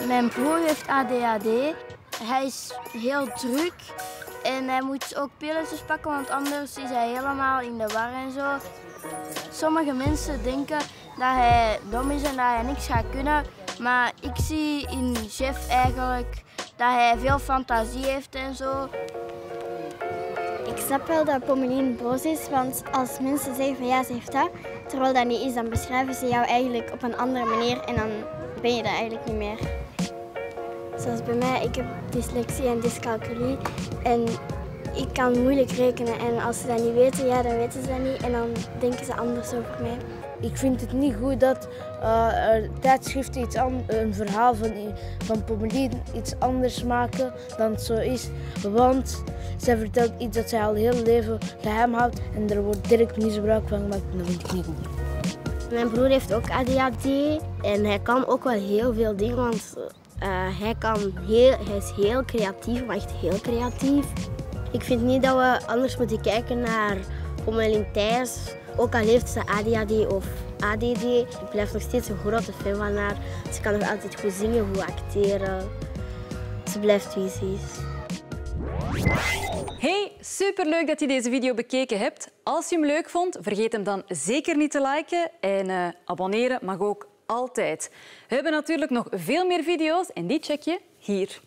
Mijn broer heeft ADHD. Hij is heel druk en hij moet ook pilletjes pakken, want anders is hij helemaal in de war en zo. Sommige mensen denken dat hij dom is en dat hij niks gaat kunnen. Maar ik zie in Jeff eigenlijk dat hij veel fantasie heeft en zo. Ik snap wel dat Pommeline boos is, want als mensen zeggen van ja, ze heeft dat, terwijl dat niet is, dan beschrijven ze jou eigenlijk op een andere manier en dan ben je dat eigenlijk niet meer. Zoals bij mij, ik heb dyslexie en dyscalculie en ik kan moeilijk rekenen. En als ze dat niet weten, ja, dan weten ze dat niet en dan denken ze anders over mij. Ik vind het niet goed dat tijdschriften een verhaal van Pommeline iets anders maken dan het zo is. Want zij vertelt iets dat zij al heel leven geheim houdt en er wordt direct misbruik van gemaakt en dat vind ik niet goed. Mijn broer heeft ook ADHD en hij kan ook wel heel veel dingen, want hij is heel creatief, maar echt heel creatief. Ik vind niet dat we anders moeten kijken naar Pommeline Thijs. Ook al heeft ze ADHD of ADD, ik blijf nog steeds een grote fan van haar. Ze kan nog altijd goed zingen, goed acteren. Ze blijft wie ze is. Hey, superleuk dat je deze video bekeken hebt. Als je hem leuk vond, vergeet hem dan zeker niet te liken. En abonneren mag ook altijd. We hebben natuurlijk nog veel meer video's en die check je hier.